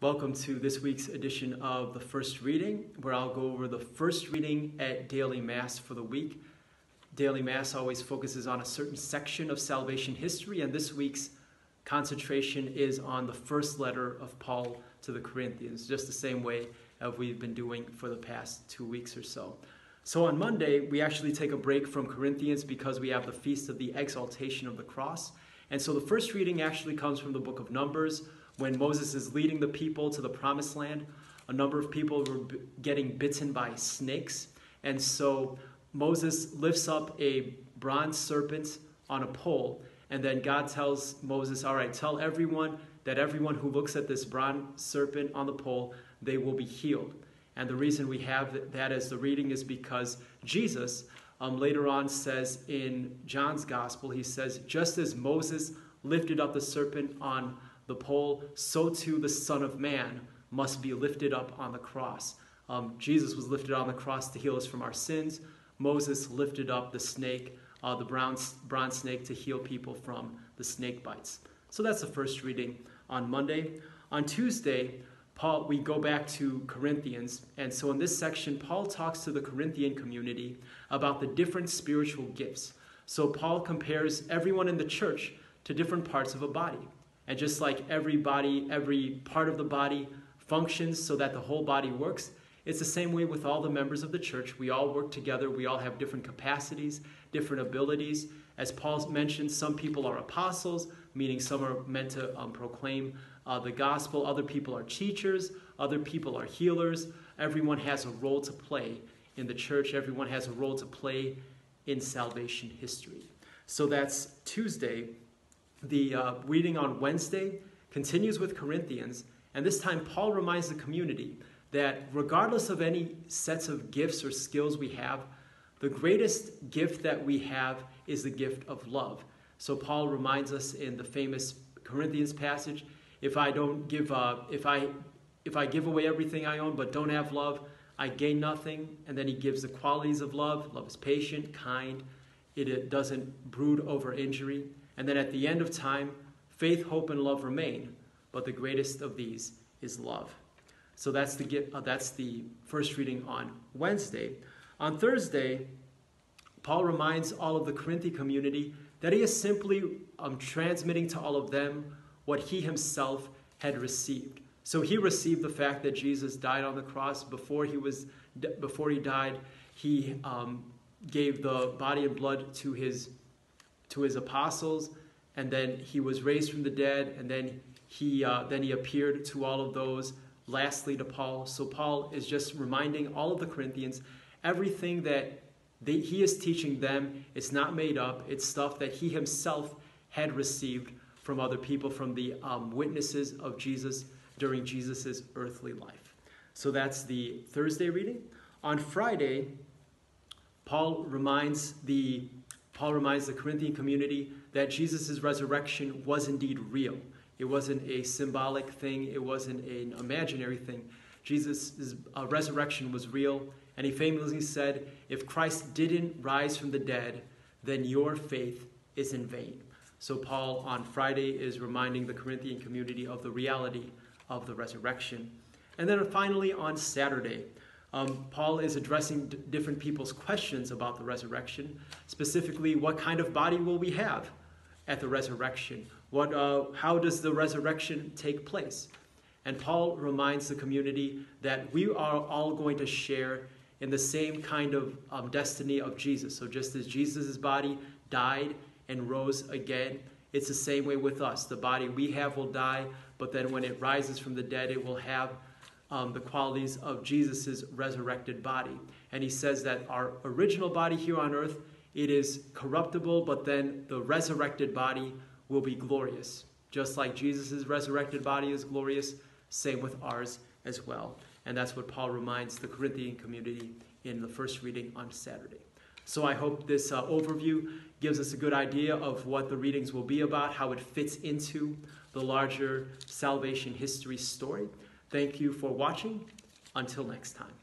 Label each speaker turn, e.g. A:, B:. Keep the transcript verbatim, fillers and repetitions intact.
A: Welcome to this week's edition of the First Reading, where I'll go over the first reading at Daily Mass for the week. Daily Mass always focuses on a certain section of salvation history, and this week's concentration is on the first letter of Paul to the Corinthians, just the same way as we've been doing for the past two weeks or so. So on Monday, we actually take a break from Corinthians because we have the Feast of the Exaltation of the Cross. And so the first reading actually comes from the book of Numbers, when Moses is leading the people to the promised land. A number of people were b- getting bitten by snakes. And so Moses lifts up a bronze serpent on a pole. And then God tells Moses, all right, tell everyone that everyone who looks at this bronze serpent on the pole, they will be healed. And the reason we have that as the reading is because Jesus um, later on says in John's gospel, he says, just as Moses lifted up the serpent on the pole, so too the Son of Man must be lifted up on the cross. Um, Jesus was lifted on the cross to heal us from our sins. Moses lifted up the snake, uh, the bronze, bronze snake, to heal people from the snake bites. So that's the first reading on Monday. On Tuesday, Paul, we go back to Corinthians, and so in this section, Paul talks to the Corinthian community about the different spiritual gifts. So Paul compares everyone in the church to different parts of a body. And just like every body, every part of the body functions so that the whole body works, it's the same way with all the members of the church. We all work together. We all have different capacities, different abilities. As Paul mentioned, some people are apostles, meaning some are meant to um, proclaim uh, the gospel. Other people are teachers. Other people are healers. Everyone has a role to play in the church. Everyone has a role to play in salvation history. So that's Tuesday. The uh, reading on Wednesday continues with Corinthians, and this time Paul reminds the community that regardless of any sets of gifts or skills we have, the greatest gift that we have is the gift of love. So Paul reminds us in the famous Corinthians passage, if I don't give, uh, if I, if I give away everything I own but don't have love, I gain nothing. And then he gives the qualities of love. Love is patient, kind. It, it doesn't brood over injury. And then at the end of time, faith, hope, and love remain, but the greatest of these is love. So that's the uh, that's the first reading on Wednesday. On Thursday, Paul reminds all of the Corinthian community that he is simply um, transmitting to all of them what he himself had received. So he received the fact that Jesus died on the cross. Before he was before he died, he um, gave the body and blood to his to his apostles, and then he was raised from the dead, and then he uh, then he appeared to all of those, lastly to Paul. So Paul is just reminding all of the Corinthians, everything that they, he is teaching them, it's not made up, it's stuff that he himself had received from other people, from the um, witnesses of Jesus during Jesus' earthly life. So that's the Thursday reading. On Friday, Paul reminds the Paul reminds the Corinthian community that Jesus' resurrection was indeed real. It wasn't a symbolic thing. It wasn't an imaginary thing. Jesus' uh, resurrection was real. And he famously said, if Christ didn't rise from the dead, then your faith is in vain. So Paul on Friday is reminding the Corinthian community of the reality of the resurrection. And then finally on Saturday, Um, Paul is addressing d- different people's questions about the resurrection. Specifically, what kind of body will we have at the resurrection? What, uh, how does the resurrection take place? And Paul reminds the community that we are all going to share in the same kind of um, destiny of Jesus. So just as Jesus' body died and rose again, it's the same way with us. The body we have will die, but then when it rises from the dead, it will have Um, the qualities of Jesus' resurrected body. And he says that our original body here on earth, it is corruptible, but then the resurrected body will be glorious. Just like Jesus' resurrected body is glorious, same with ours as well. And that's what Paul reminds the Corinthian community in the first reading on Saturday. So I hope this uh, overview gives us a good idea of what the readings will be about, how it fits into the larger salvation history story. Thank you for watching. Until next time.